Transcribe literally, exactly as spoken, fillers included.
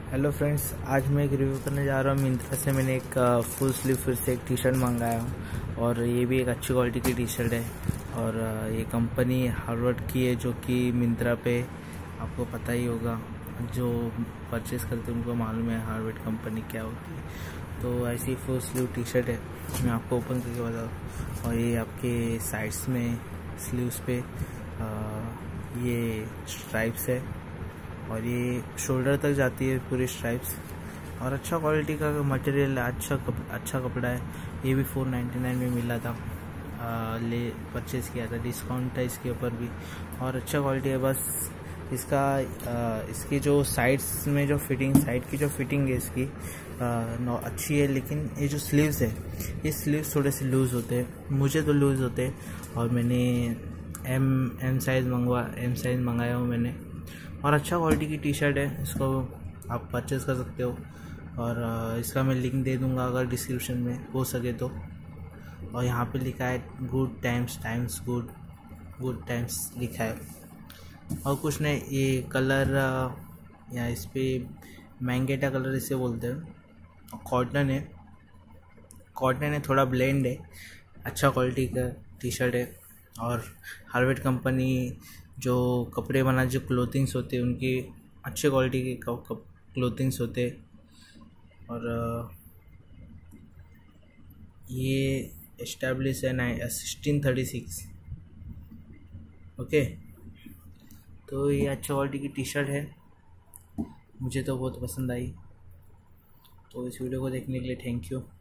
Hello friends, आज मैं एक रिव्यू करने जा रहा हूँ। मिंत्रा से मैंने एक फुल स्लीव फिर से एक टी शर्ट मंगाया हूँ और ये भी एक अच्छी क्वालिटी की टी शर्ट है। और ये कंपनी हार्वर्ड की है, जो कि मिंत्रा पे आपको पता ही होगा। जो परचेस करते हैं उनको मालूम है हार्वर्ड कंपनी क्या होती है। तो ऐसी फुल स्लीव टी शर्ट है, मैं आपको ओपन करके बताऊँ। और ये आपके साइड्स में स्लीव्स पे आ, ये स्ट्राइप्स है और ये शोल्डर तक जाती है पूरी स्ट्राइप्स। और अच्छा क्वालिटी का मटेरियल, अच्छा कप, अच्छा कपड़ा है। ये भी फोर नाइन्टी नाइन में मिला था, आ, ले परचेज़ किया था, डिस्काउंट था इसके ऊपर भी। और अच्छा क्वालिटी है। बस इसका आ, इसकी जो साइड्स में जो फिटिंग, साइड की जो फिटिंग है इसकी आ, अच्छी है। लेकिन ये जो स्लीव्स है, ये स्लीव्स थोड़े से लूज़ होते हैं, मुझे तो लूज़ होते हैं। और मैंने एम एम साइज़ मंगवा एम साइज़ मंगाया हूँ मैंने। और अच्छा क्वालिटी की टी शर्ट है, इसको आप परचेज़ कर सकते हो। और इसका मैं लिंक दे दूंगा अगर डिस्क्रिप्शन में हो सके तो। और यहाँ पे लिखा है good times times good good times लिखा है। और कुछ नहीं, ये कलर या इस पर मैंगेटा कलर इसे बोलते हैं। कॉटन है, कॉटन है, थोड़ा ब्लेंड है। अच्छा क्वालिटी का टी शर्ट है। और हार्वर्ड कंपनी जो कपड़े बना, जो क्लोथिंग्स होते हैं उनकी अच्छे क्वालिटी के क्लोथिंग्स होते हैं। और ये एस्टैब्लिश है ना सिक्सटीन थर्टी सिक्स। ओके, तो ये अच्छा क्वालिटी की टी शर्ट है, मुझे तो बहुत पसंद आई। तो इस वीडियो को देखने के लिए थैंक यू।